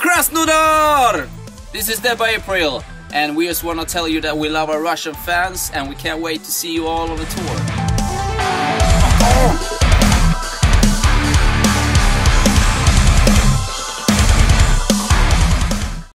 Krasnodar! This is Data by April, and we just want to tell you that we love our Russian fans and we can't wait to see you all on the tour.